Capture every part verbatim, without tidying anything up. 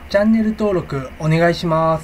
チャンネル登録お願いします。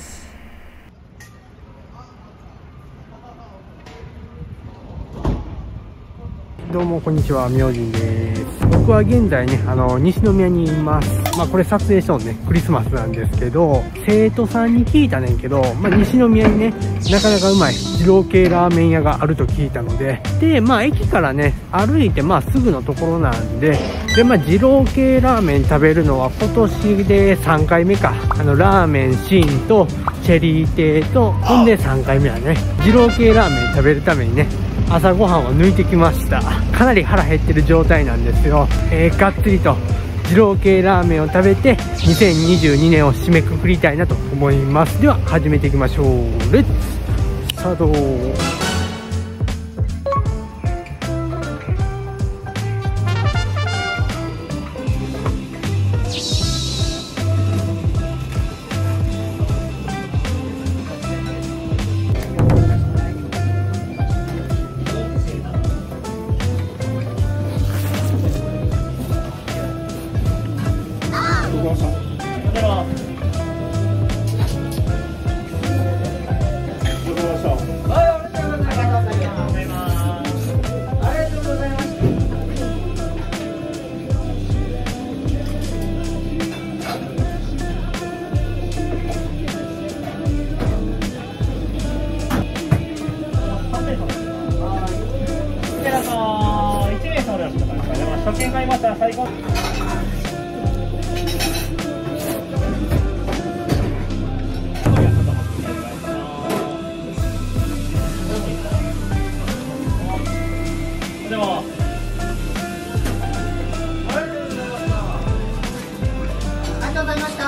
どうもこんにちは、明神です。僕は現在ね、あの西宮にいます。まあこれ撮影したのね、クリスマスなんですけど、生徒さんに聞いたねんけど、まあ西宮にね、なかなかうまい二郎系ラーメン屋があると聞いたので、で、まあ駅からね、歩いてまあすぐのところなんで、で、まあ二郎系ラーメン食べるのは今年でさんかいめか。あのラーメンシーンとチェリー亭と、ほんでさんかいめはね、二郎系ラーメン食べるためにね、朝ごはんを抜いてきました。かなり腹減ってる状態なんですよ。えー、がっつりと二郎系ラーメンを食べてにせんにじゅうにねんを締めくくりたいなと思います。では始めていきましょう。レッツスタート。 初見がいましたら最後。でも。ありがとうございました。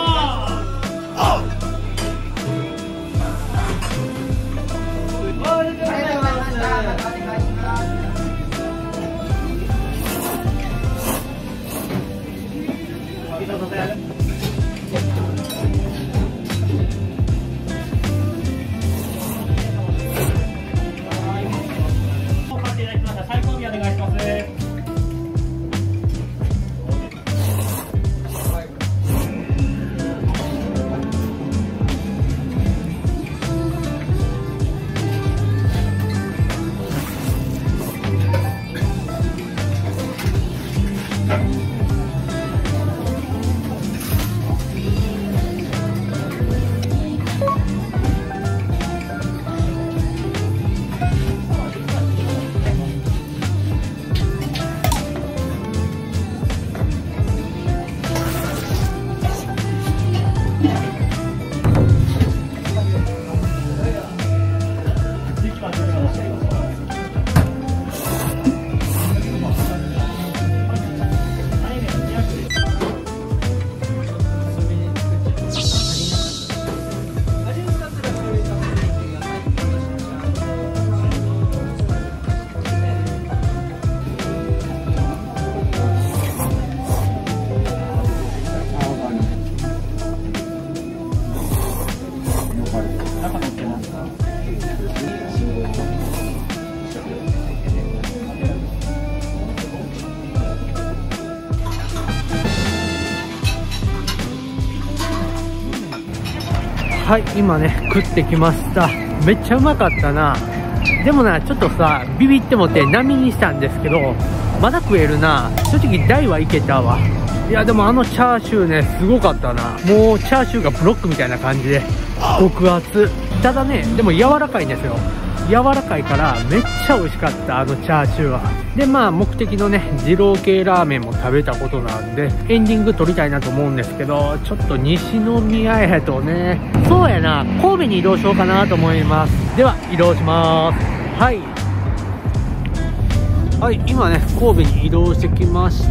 はい、今ね食ってきました。めっちゃうまかったな。でもな、ちょっとさビビってもって並にしたんですけど、まだ食えるな。正直大はいけたわ。いやでもあのチャーシューねすごかったな。もうチャーシューがブロックみたいな感じで極厚。ただねでも柔らかいんですよ。柔らかいからめっちゃ美味しかった、あのチャーシューは。でまあ目的のね二郎系ラーメンも食べたことなんでエンディング撮りたいなと思うんですけど、ちょっと西宮やとね、そうやな、神戸に移動しようかなと思います。では移動します。はいはい、今ね神戸に移動してきました。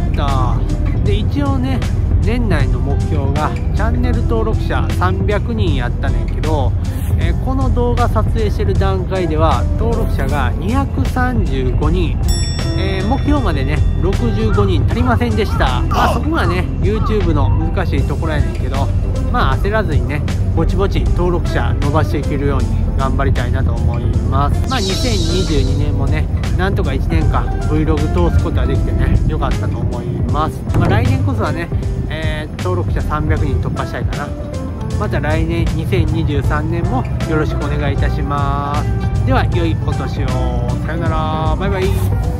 で一応ね年内の目標がチャンネル登録者さんびゃくにんやったねんけど、えー、この動画撮影してる段階では登録者がにひゃくさんじゅうごにん、えー、目標までねろくじゅうごにん足りませんでした。まあそこがね YouTube の難しいところやねんけど、まあ焦らずにねぼちぼち登録者伸ばしていけるように頑張りたいなと思います。まあにせんにじゅうにねんもねなんとかいちねんかん Vlog 通すことができてね良かったと思います。まあ、来年こそはねえー、登録者さんびゃくにん突破したいかな。また来年にせんにじゅうさんねんもよろしくお願いいたします。では良いお年を。さよなら、バイバイ。